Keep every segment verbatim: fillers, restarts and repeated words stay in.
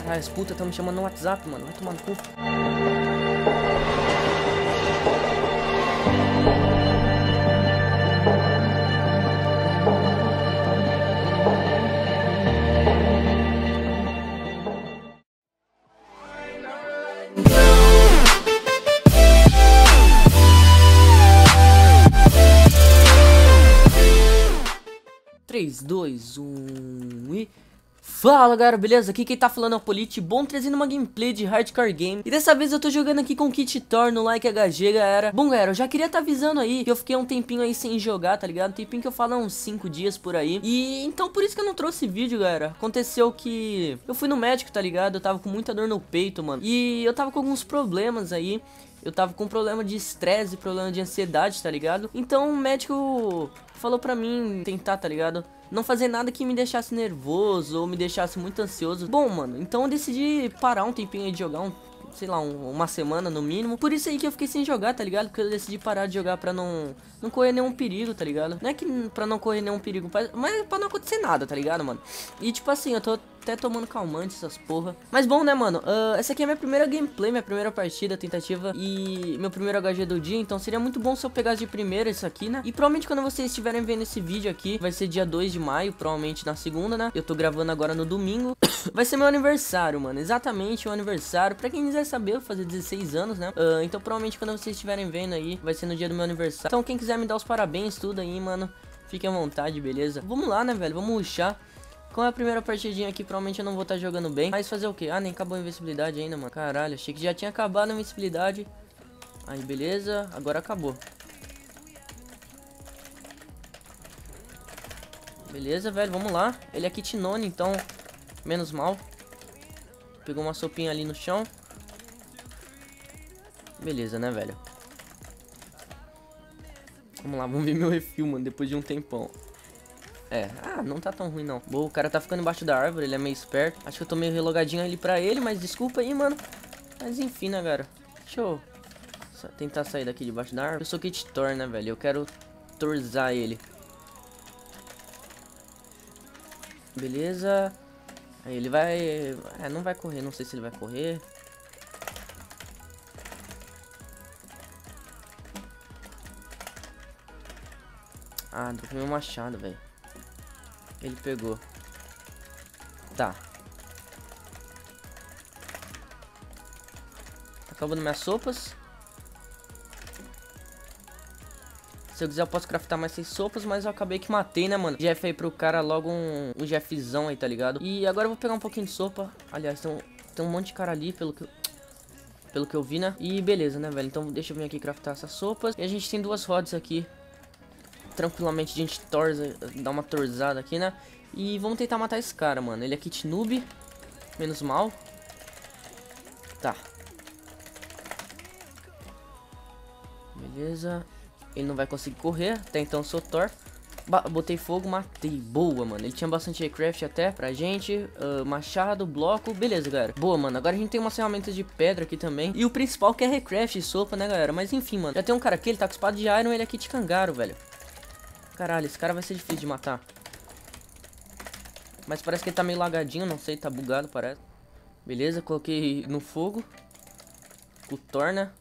Caralho, as putas estão me chamando no WhatsApp, mano. Vai tomar no cu. três, dois, um e... Fala galera, beleza? Aqui quem tá falando é o Polite, bom, trazendo uma gameplay de Hardcore Game. E dessa vez eu tô jogando aqui com o Kit Thor no Like H G, galera. Bom galera, eu já queria tá avisando aí que eu fiquei um tempinho aí sem jogar, tá ligado? Um tempinho que eu falo uns cinco dias por aí. E então por isso que eu não trouxe vídeo, galera. Aconteceu que eu fui no médico, tá ligado? Eu tava com muita dor no peito, mano. E eu tava com alguns problemas aí. Eu tava com problema de estresse, problema de ansiedade, tá ligado? Então o médico falou pra mim tentar, tá ligado? Não fazer nada que me deixasse nervoso ou me deixasse muito ansioso. Bom, mano, então eu decidi parar um tempinho aí de jogar, um, sei lá, um, uma semana no mínimo. Por isso aí que eu fiquei sem jogar, tá ligado? Porque eu decidi parar de jogar pra não, não correr nenhum perigo, tá ligado? Não é que pra não correr nenhum perigo, mas pra não acontecer nada, tá ligado, mano? E tipo assim, eu tô até tomando calmante, essas porra. Mas bom, né, mano? Uh, essa aqui é a minha primeira gameplay, minha primeira partida, tentativa e meu primeiro H G do dia. Então seria muito bom se eu pegasse de primeira isso aqui, né? E provavelmente quando vocês estiverem vendo esse vídeo aqui, vai ser dia dois de maio, provavelmente na segunda, né? Eu tô gravando agora no domingo. Vai ser meu aniversário, mano. Exatamente, o aniversário. Pra quem quiser saber, eu vou fazer dezesseis anos, né? Uh, então provavelmente quando vocês estiverem vendo aí, vai ser no dia do meu aniversário. Então quem quiser me dar os parabéns, tudo aí, mano, fique à vontade, beleza? Vamos lá, né, velho? Vamos rushar. Com a primeira partidinha aqui, provavelmente eu não vou estar jogando bem. Mas fazer o quê? Ah, nem acabou a invencibilidade ainda, mano. Caralho, achei que já tinha acabado a invencibilidade. Aí, beleza. Agora acabou. Beleza, velho, vamos lá. Ele é Kitnone, então menos mal. Pegou uma sopinha ali no chão. Beleza, né, velho? Vamos lá, vamos ver meu refil, mano, depois de um tempão. É, ah, não tá tão ruim não. Boa, o cara tá ficando embaixo da árvore, ele é meio esperto. Acho que eu tô meio relogadinho ali pra ele, mas desculpa aí, mano. Mas enfim, né, cara. Deixa eu tentar sair daqui debaixo da árvore. Eu sou Kit Thor, né, velho? Eu quero torzar ele. Beleza. Aí ele vai... É, não vai correr, não sei se ele vai correr. Ah, dropei meu machado, velho. Ele pegou. Tá. Tá acabando minhas sopas. Se eu quiser eu posso craftar mais seis sopas, mas eu acabei que matei, né, mano? Jeff aí pro cara, logo um, um Jeffzão aí, tá ligado? E agora eu vou pegar um pouquinho de sopa. Aliás, tem um, tem um monte de cara ali, pelo que eu... Pelo que eu vi, né? E beleza, né, velho? Então deixa eu vir aqui craftar essas sopas. E a gente tem duas rodas aqui. Tranquilamente a gente torza, dá uma torzada aqui, né? E vamos tentar matar esse cara, mano. Ele é Kit Noob. Menos mal. Tá. Beleza. Ele não vai conseguir correr. Até então eu sou Thor. Ba botei fogo, matei. Boa, mano. Ele tinha bastante aircraft até pra gente. Uh, machado, bloco. Beleza, galera. Boa, mano. Agora a gente tem umas ferramentas de pedra aqui também. E o principal que é aircraft e sopa, né, galera? Mas enfim, mano. Já tem um cara aqui, ele tá com espada de iron. Ele é Kit Cangaro, velho. Caralho, esse cara vai ser difícil de matar. Mas parece que ele tá meio lagadinho, não sei, tá bugado, parece. Beleza, coloquei no fogo. O Thor, né?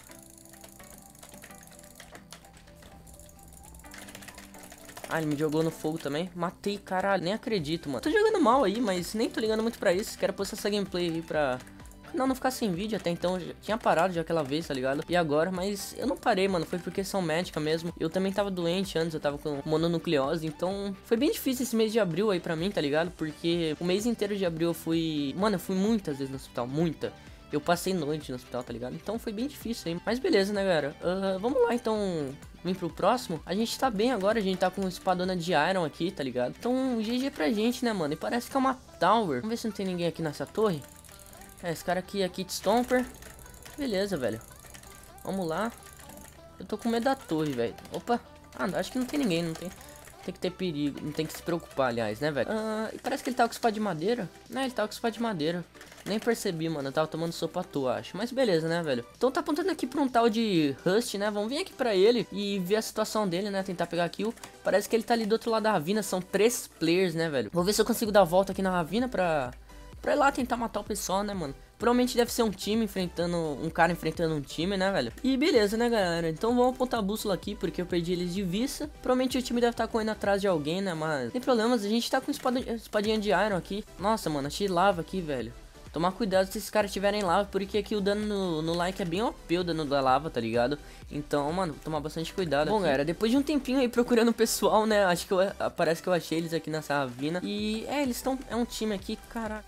Ah, ele me jogou no fogo também. Matei, caralho, nem acredito, mano. Tô jogando mal aí, mas nem tô ligando muito pra isso. Quero postar essa gameplay aí pra... Não, não ficar sem vídeo. Até então eu já tinha parado já aquela vez, tá ligado? E agora, mas eu não parei, mano. Foi por questão médica mesmo. Eu também tava doente antes, eu tava com mononucleose. Então foi bem difícil esse mês de abril aí pra mim, tá ligado? Porque o mês inteiro de abril eu fui... Mano, eu fui muitas vezes no hospital, muita. Eu passei noite no hospital, tá ligado? Então foi bem difícil aí. Mas beleza, né, galera? Uh, vamos lá, então... Vem pro próximo. A gente tá bem agora, a gente tá com espadona de iron aqui, tá ligado? Então G G pra gente, né, mano? E parece que é uma tower. Vamos ver se não tem ninguém aqui nessa torre. É, esse cara aqui é Kit Stomper. Beleza, velho. Vamos lá. Eu tô com medo da torre, velho. Opa. Ah, acho que não tem ninguém, não tem... Tem que ter perigo, não tem que se preocupar, aliás, né, velho? Ah, e parece que ele tá com espada de madeira. Né, ele tá com espada de madeira. Nem percebi, mano, eu tava tomando sopa à toa, acho. Mas beleza, né, velho? Então tá apontando aqui pra um tal de Rust, né? Vamos vir aqui pra ele e ver a situação dele, né? Tentar pegar a kill. Parece que ele tá ali do outro lado da ravina, são três players, né, velho? Vou ver se eu consigo dar a volta aqui na ravina pra... pra ir lá tentar matar o pessoal, né, mano? Provavelmente deve ser um time enfrentando, um cara enfrentando um time, né, velho? E beleza, né, galera? Então vamos apontar a bússola aqui, porque eu perdi eles de vista. Provavelmente o time deve estar correndo atrás de alguém, né, mas sem problemas, a gente tá com espada, espadinha de iron aqui. Nossa, mano, achei lava aqui, velho. Tomar cuidado se esses caras tiverem lava, porque aqui o dano no, no like é bem O P, o dano da lava, tá ligado? Então, mano, vou tomar bastante cuidado. Bom, aqui, galera, depois de um tempinho aí procurando o pessoal, né, acho que eu, parece que eu achei eles aqui nessa ravina. E, é, eles estão, é um time aqui, caraca.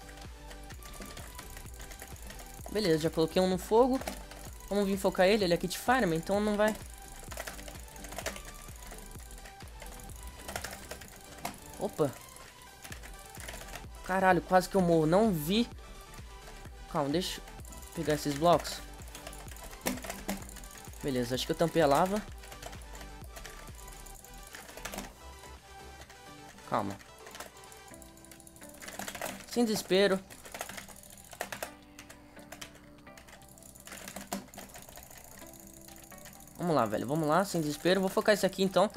Beleza, já coloquei um no fogo. Vamos vir focar ele, ele é kit fireman, então não vai... Opa. Caralho, quase que eu morro, não vi... Calma, deixa eu pegar esses blocos. Beleza, acho que eu tampei a lava. Calma. Sem desespero. Vamos lá, velho, vamos lá, sem desespero. Vou focar isso aqui, então.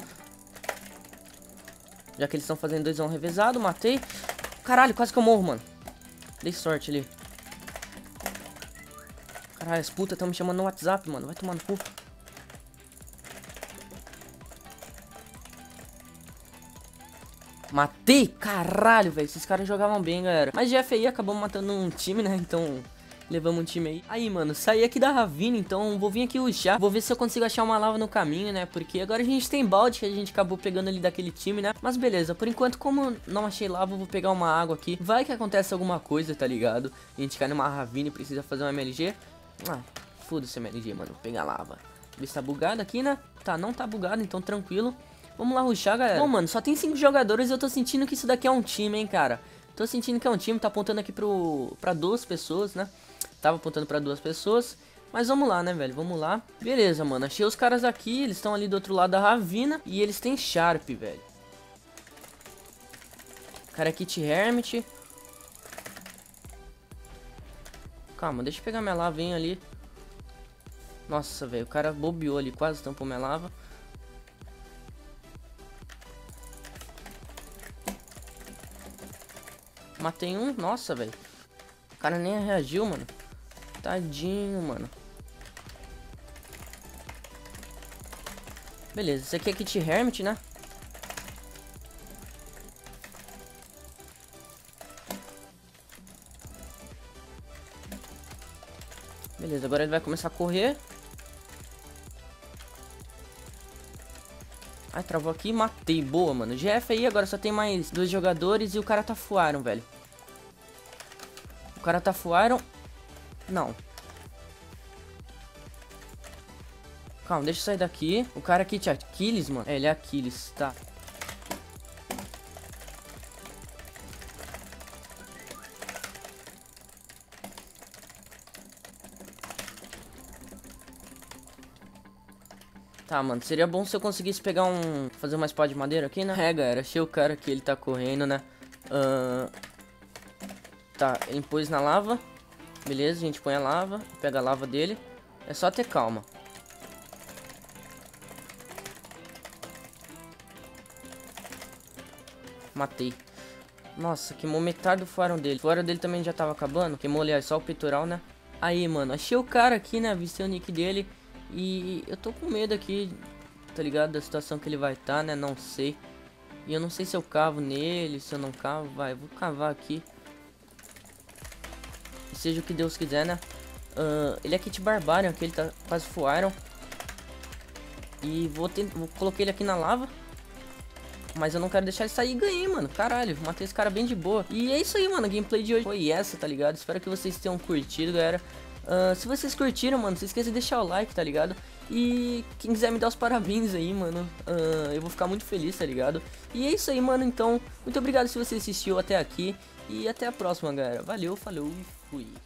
Já que eles estão fazendo dois a um revezado, matei. Caralho, quase que eu morro, mano. Dei sorte ali. Caralho, as putas estão me chamando no WhatsApp, mano. Vai tomar no cu. Matei? Caralho, velho. Esses caras jogavam bem, galera. Mas Jeff aí acabou matando um time, né? Então... levamos um time aí. Aí, mano, saí aqui da ravina, então vou vir aqui rushar. Vou ver se eu consigo achar uma lava no caminho, né? Porque agora a gente tem balde que a gente acabou pegando ali daquele time, né? Mas beleza, por enquanto, como não achei lava, eu vou pegar uma água aqui. Vai que acontece alguma coisa, tá ligado? A gente cai numa ravina e precisa fazer um M L G. Ah, foda-se M L G, mano. Vou pegar lava. Ver se tá bugado aqui, né? Tá, não tá bugado, então tranquilo. Vamos lá rushar, galera. Bom, mano, só tem cinco jogadores e eu tô sentindo que isso daqui é um time, hein, cara. Tô sentindo que é um time, tá apontando aqui pro, pra duas pessoas, né? Tava apontando pra duas pessoas. Mas vamos lá, né, velho? Vamos lá. Beleza, mano. Achei os caras aqui. Eles estão ali do outro lado da ravina. E eles têm Sharp, velho. Cara, Kit Hermit. Calma, deixa eu pegar minha lava, hein, ali. Nossa, velho. O cara bobeou ali. Quase tampou minha lava. Matei um. Nossa, velho. O cara nem reagiu, mano. Tadinho, mano. Beleza, esse aqui é Kit Hermit, né? Beleza, agora ele vai começar a correr. Ai, travou aqui, matei. Boa, mano. G F aí, agora só tem mais dois jogadores e o cara tá full iron, velho. O cara tá full iron. Não. Calma, deixa eu sair daqui. O cara aqui, Aquiles, mano. É, ele é Aquiles, tá. Tá, mano, seria bom se eu conseguisse pegar um... fazer uma espada de madeira aqui, né? É, galera, achei o cara aqui, ele tá correndo, né? Uh... Tá, ele pôs na lava. Beleza, a gente põe a lava, pega a lava dele. É só ter calma. Matei. Nossa, queimou metade do fórum dele. O fórum dele também já tava acabando. Queimou, aliás, só o peitoral, né? Aí, mano, achei o cara aqui, né? Avistei o nick dele. E eu tô com medo aqui, tá ligado? Da situação que ele vai estar, tá, né? Não sei. E eu não sei se eu cavo nele, se eu não cavo. Vai, vou cavar aqui. E seja o que Deus quiser, né? Uh, ele é Kit Barbarian, aqui ele tá quase full iron. E vou, ter, vou colocar ele aqui na lava. Mas eu não quero deixar ele sair e ganhei, mano. Caralho, matei esse cara bem de boa. E é isso aí, mano. A gameplay de hoje foi essa, tá ligado? Espero que vocês tenham curtido, galera. Uh, se vocês curtiram, mano, não se esqueça de deixar o like, tá ligado? E quem quiser me dar os parabéns aí, mano, uh, eu vou ficar muito feliz, tá ligado? E é isso aí, mano, então, muito obrigado se você assistiu até aqui. E até a próxima, galera. Valeu, falou e fui.